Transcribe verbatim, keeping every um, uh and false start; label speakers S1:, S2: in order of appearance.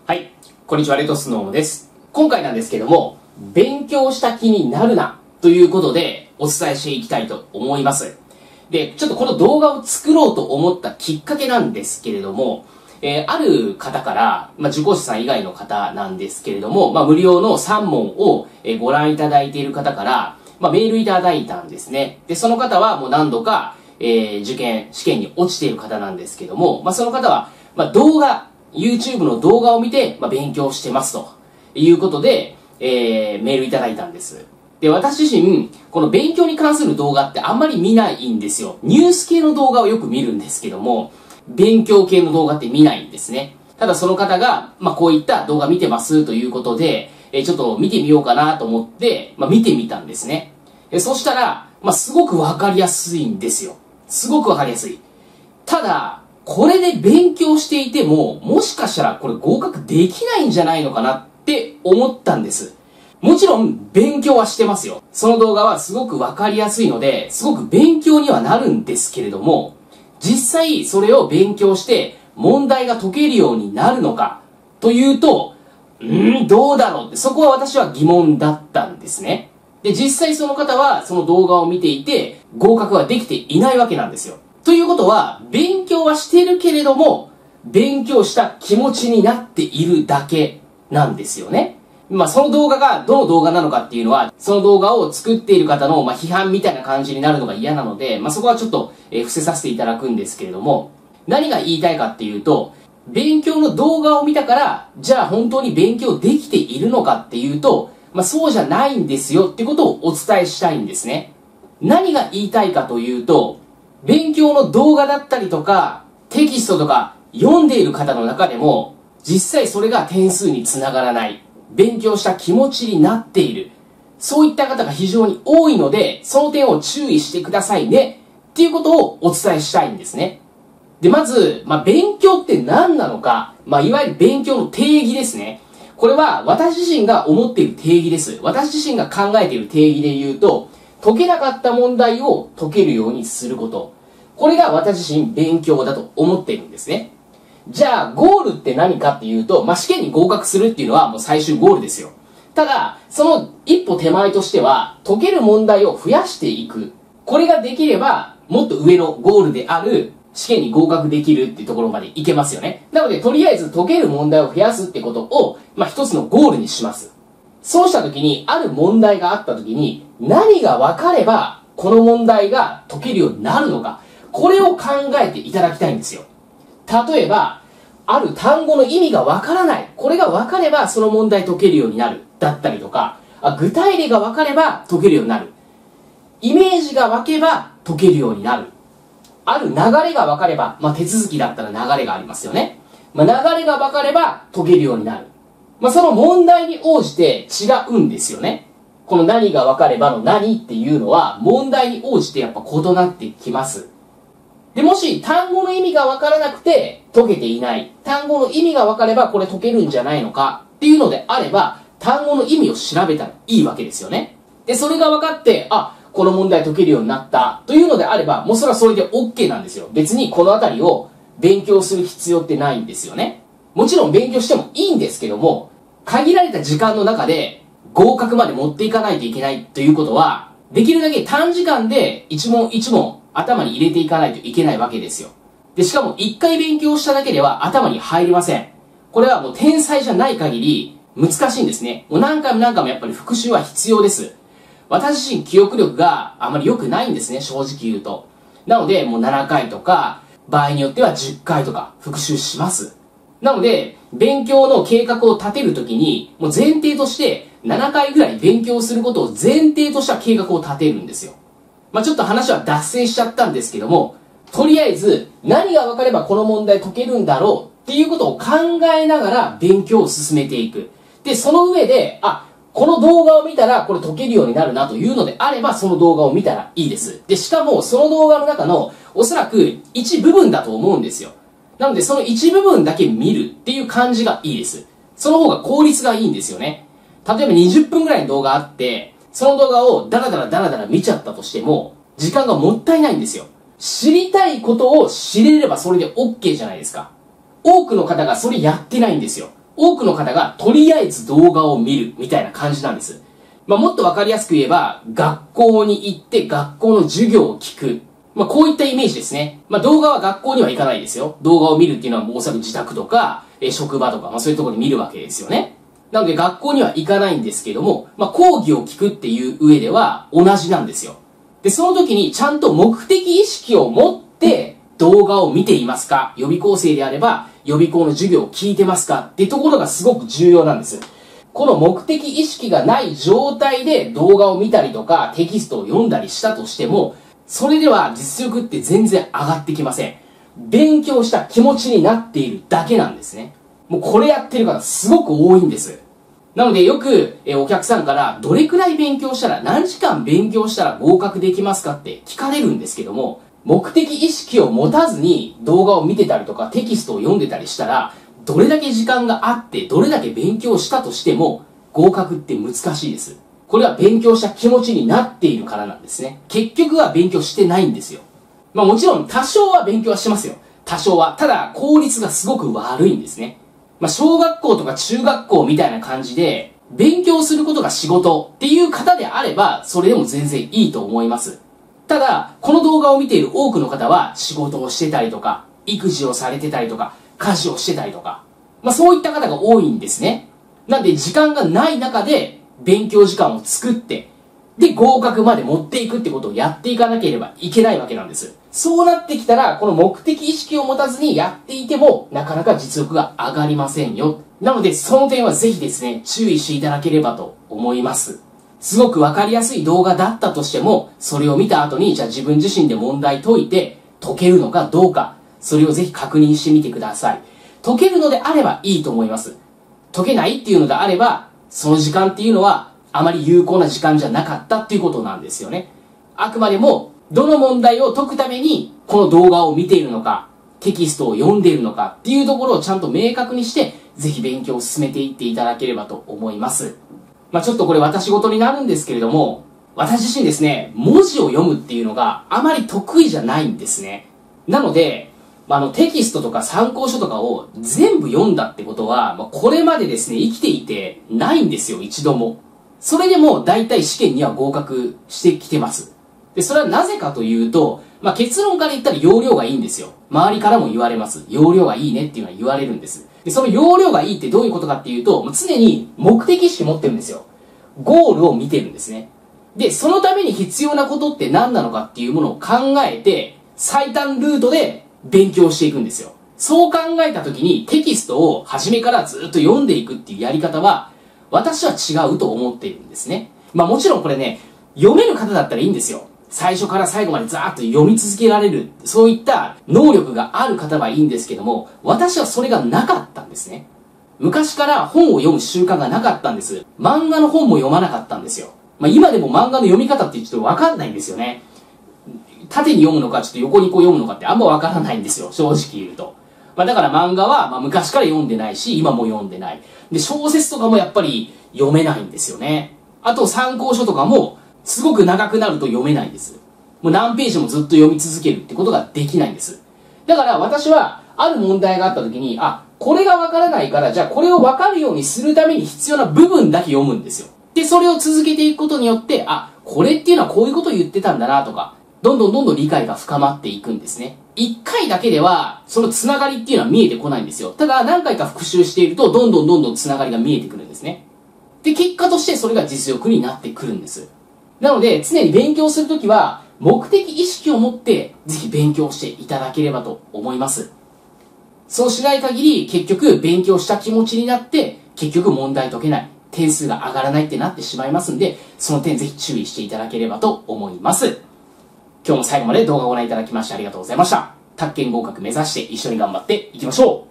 S1: はい、こんにちは、レッドスノーです。今回なんですけども、勉強した気になるなということでお伝えしていきたいと思います。で、ちょっとこの動画を作ろうと思ったきっかけなんですけれども、えー、ある方から、まあ、受講者さん以外の方なんですけれども、まあ、無料のさんもんをご覧いただいている方から、まあ、メールいただいたんですね。で、その方はもう何度か、えー、受験、試験に落ちている方なんですけども、まあ、その方は、まあ、動画、YouTube の動画を見て、まあ、勉強してますということで、えー、メールいただいたんです。で、私自身、この勉強に関する動画ってあんまり見ないんですよ。ニュース系の動画をよく見るんですけども、勉強系の動画って見ないんですね。ただその方が、まあ、こういった動画見てますということで、えー、ちょっと見てみようかなと思って、まあ、見てみたんですね。えそしたら、まあ、すごくわかりやすいんですよ。すごくわかりやすい。ただ、これで勉強していても、もしかしたらこれ合格できないんじゃないのかなって思ったんです。もちろん勉強はしてますよ。その動画はすごくわかりやすいので、すごく勉強にはなるんですけれども、実際それを勉強して問題が解けるようになるのかというと、うーん、どうだろうって、そこは私は疑問だったんですね。で、実際その方はその動画を見ていて、合格はできていないわけなんですよ。ということは、勉強はしてるけれども、勉強した気持ちになっているだけなんですよね。まあ、その動画がどの動画なのかっていうのは、その動画を作っている方の、まあ、批判みたいな感じになるのが嫌なので、まあ、そこはちょっと、えー、伏せさせていただくんですけれども、何が言いたいかっていうと、勉強の動画を見たから、じゃあ本当に勉強できているのかっていうと、まあ、そうじゃないんですよってことをお伝えしたいんですね。何が言いたいかというと、勉強の動画だったりとか、テキストとか読んでいる方の中でも、実際それが点数につながらない。勉強した気持ちになっている。そういった方が非常に多いので、その点を注意してくださいね。っていうことをお伝えしたいんですね。で、まず、まあ、勉強って何なのか、まあ、いわゆる勉強の定義ですね。これは私自身が思っている定義です。私自身が考えている定義で言うと、解けなかった問題を解けるようにすること。これが私自身勉強だと思っているんですね。じゃあ、ゴールって何かっていうと、まあ、試験に合格するっていうのはもう最終ゴールですよ。ただ、その一歩手前としては、解ける問題を増やしていく。これができれば、もっと上のゴールである試験に合格できるっていうところまでいけますよね。なので、とりあえず解ける問題を増やすってことを、まあ、一つのゴールにします。そうしたときに、ある問題があったときに、何が分かれば、この問題が解けるようになるのか、これを考えていただきたいんですよ。例えば、ある単語の意味が分からない。これが分かれば、その問題解けるようになる。だったりとか、あ具体例が分かれば解けるようになる。イメージが湧けば解けるようになる。ある流れが分かれば、まあ、手続きだったら流れがありますよね。まあ、流れが分かれば解けるようになる。まあ、その問題に応じて違うんですよね。この何が分かればの何っていうのは問題に応じてやっぱ異なってきます。で、もし単語の意味が分からなくて解けていない。単語の意味が分かればこれ解けるんじゃないのかっていうのであれば、単語の意味を調べたらいいわけですよね。で、それが分かって、あ、この問題解けるようになったというのであれば、もうそれはそれで OK なんですよ。別にこのあたりを勉強する必要ってないんですよね。もちろん勉強してもいいんですけども、限られた時間の中で合格まで持っていかないといけないということは、できるだけ短時間で一問一問頭に入れていかないといけないわけですよ。で、しかも一回勉強しただけでは頭に入りません。これはもう天才じゃない限り難しいんですね。もう何回も何回もやっぱり復習は必要です。私自身記憶力があまり良くないんですね、正直言うと。なので、もうななかいとか、場合によってはじゅっかいとか復習します。なので、勉強の計画を立てるときに、もう前提として、ななかいぐらい勉強することを前提とした計画を立てるんですよ。まあちょっと話は脱線しちゃったんですけども、とりあえず、何が分かればこの問題解けるんだろうっていうことを考えながら勉強を進めていく。で、その上で、あ、この動画を見たらこれ解けるようになるなというのであれば、その動画を見たらいいです。で、しかもその動画の中のおそらく一部分だと思うんですよ。なのでその一部分だけ見るっていう感じがいいです。その方が効率がいいんですよね。例えばにじゅっぷんぐらいの動画あって、その動画をダラダラダラダラ見ちゃったとしても、時間がもったいないんですよ。知りたいことを知れればそれで OK じゃないですか。多くの方がそれやってないんですよ。 多くの方がとりあえず動画を見るみたいな感じなんです。まあ、もっとわかりやすく言えば、学校に行って学校の授業を聞く。まあ、こういったイメージですね。まあ、動画は学校には行かないですよ。動画を見るっていうのはもうおそらく自宅とか、え職場とか、まあ、そういうところで見るわけですよね。なので学校には行かないんですけども、まあ、講義を聞くっていう上では同じなんですよ。で、その時にちゃんと目的意識を持って動画を見ていますか？予備校生であれば予備校の授業を聞いてますか？っていうところがすごく重要なんです。この目的意識がない状態で動画を見たりとかテキストを読んだりしたとしても、それでは実力って全然上がってきません。勉強した気持ちになっているだけなんですね。もうこれやってる方すごく多いんです。なのでよくえお客さんからどれくらい勉強したら、何時間勉強したら合格できますかって聞かれるんですけども、目的意識を持たずに動画を見てたりとかテキストを読んでたりしたら、どれだけ時間があってどれだけ勉強したとしても合格って難しいです。これは勉強した気持ちになっているからなんですね。結局は勉強してないんですよ。まあもちろん多少は勉強はしますよ。多少は。ただ効率がすごく悪いんですね。まあ小学校とか中学校みたいな感じで勉強することが仕事っていう方であればそれでも全然いいと思います。ただこの動画を見ている多くの方は仕事をしてたりとか育児をされてたりとか家事をしてたりとか、まあそういった方が多いんですね。なんで時間がない中で勉強時間を作って、で合格まで持っていくってことをやっていかなければいけないわけなんです。そうなってきたら、この目的意識を持たずにやっていても、なかなか実力が上がりませんよ。なので、その点はぜひですね、注意していただければと思います。すごくわかりやすい動画だったとしても、それを見た後に、じゃあ自分自身で問題解いて、解けるのかどうか、それをぜひ確認してみてください。解けるのであればいいと思います。解けないっていうのであれば、その時間っていうのは、あまり有効な時間じゃなかったっていうことなんですよね。あくまでも、どの問題を解くために、この動画を見ているのか、テキストを読んでいるのかっていうところをちゃんと明確にして、ぜひ勉強を進めていっていただければと思います。まあちょっとこれ私事になるんですけれども、私自身ですね、文字を読むっていうのがあまり得意じゃないんですね。なので、あのテキストとか参考書とかを全部読んだってことは、まあ、これまでですね、生きていてないんですよ、一度も。それでも大体試験には合格してきてます。で、それはなぜかというと、まあ、結論から言ったら容量がいいんですよ。周りからも言われます。容量がいいねっていうのは言われるんです。で、その容量がいいってどういうことかっていうと、もう常に目的意識持ってるんですよ。ゴールを見てるんですね。で、そのために必要なことって何なのかっていうものを考えて、最短ルートで勉強していくんですよ。そう考えた時にテキストを初めからずっと読んでいくっていうやり方は、私は違うと思っているんですね。まあもちろんこれね、読める方だったらいいんですよ。最初から最後までザーッと読み続けられる、そういった能力がある方はいいんですけども、私はそれがなかったんですね。昔から本を読む習慣がなかったんです。漫画の本も読まなかったんですよ。まあ今でも漫画の読み方ってちょっとわかんないんですよね。縦に読むのかちょっと横にこう読むのかってあんまわからないんですよ、正直言うと。まあだから漫画はまあ昔から読んでないし、今も読んでない。で、小説とかもやっぱり読めないんですよね。あと参考書とかもすごく長くなると読めないんです。もう何ページもずっと読み続けるってことができないんです。だから私はある問題があった時に、あ、これがわからないから、じゃあこれをわかるようにするために必要な部分だけ読むんですよ。で、それを続けていくことによって、あ、これっていうのはこういうことを言ってたんだなとか、どんどんどんどん理解が深まっていくんですね。一回だけでは、そのつながりっていうのは見えてこないんですよ。ただ何回か復習していると、どんどんどんどんつながりが見えてくるんですね。で、結果としてそれが実力になってくるんです。なので、常に勉強するときは、目的意識を持って、ぜひ勉強していただければと思います。そうしない限り、結局勉強した気持ちになって、結局問題解けない。点数が上がらないってなってしまいますんで、その点ぜひ注意していただければと思います。今日も最後まで動画をご覧いただきましてありがとうございました。宅建合格目指して一緒に頑張っていきましょう。